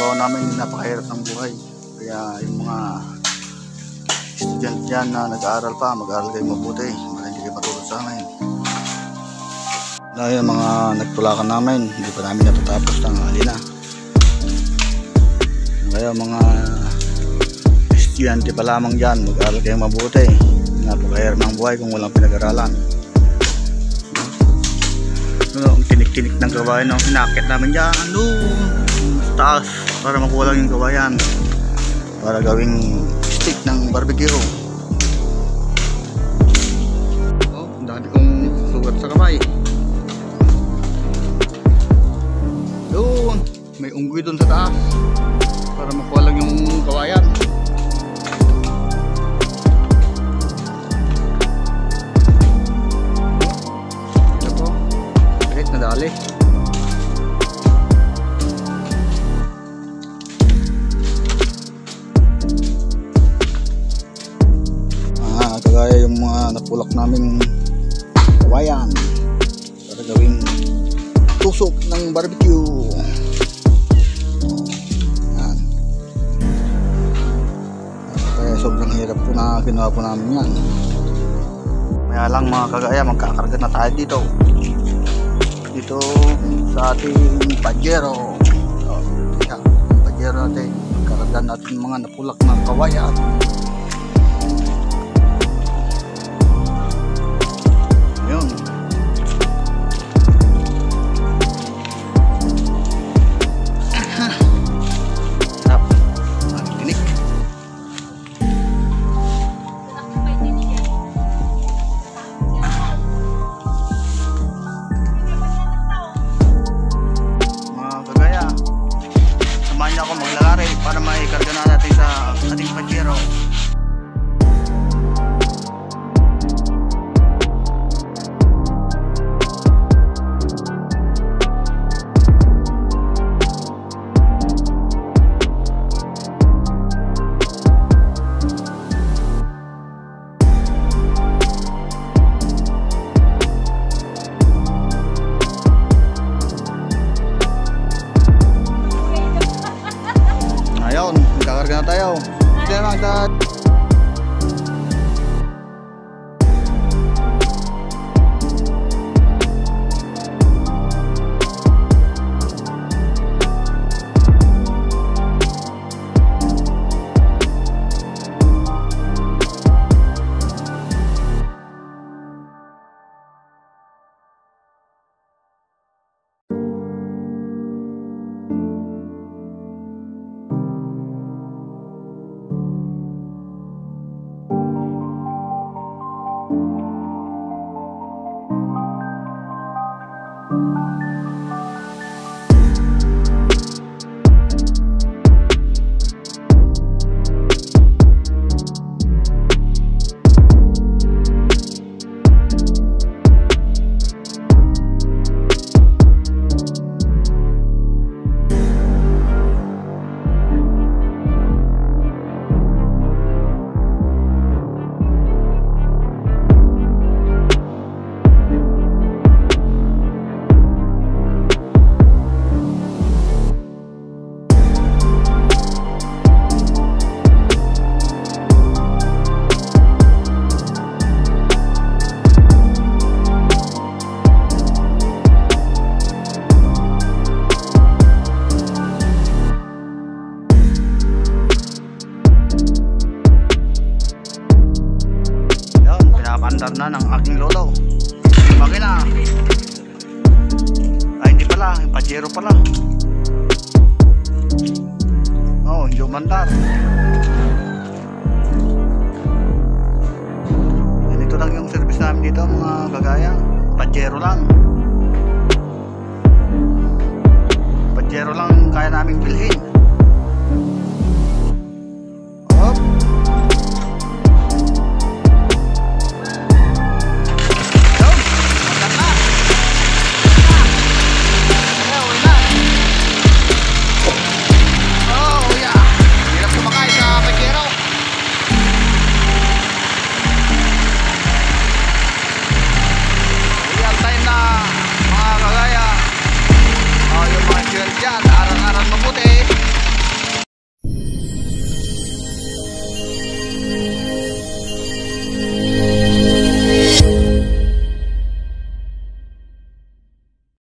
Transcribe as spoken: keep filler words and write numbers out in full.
trabaho namin napakahirap ng buhay. Kaya yung mga estudyante dyan na nag-aaral pa, mag-aaral kayo mabuti para hindi kayo matulog sa amin. Dahil yung mga nagtulakan namin, hindi pa namin natatapos ng halina. Kaya mga estudyante pa lamang dyan, mag-aaral kayo mabuti. Napakahirap ng buhay kung walang pinag-aralan. Ano, ang tinik-tinik ng kawayan ang hinakit namin dyan, ano, taas para makuha lang yung kawayan para gawing stick ng barbecue. Oh, dati kong sugat sa kamay. Doon, may unggoy doon sa taas para makuha lang yung kawayan. Ito po, kahit nadali. Ah, kagaya yung mga napulak naming kawayan para gawing tusok ng barbecue. Yan. Kaya sobrang hirap po na ginawa po namin yan. Kaya lang mga kagaya, magkakarga na tayo dito dito sa ating pajero. So, yan, pajero natin, magkakarga natin mga napulak na kawayan. Yun. Samahan niyo ako maglalari para may karga na natin sa ating pajero. Ayun, magkakarga na tayo. Hindi na lang tayo. Andar na ng aking lolo yung makina. Ay hindi pala, yung pajero pala. Oh, hindi umandar. Ganito lang yung service namin dito mga kagaya. Pajero lang. Pajero lang kaya naming bilhin.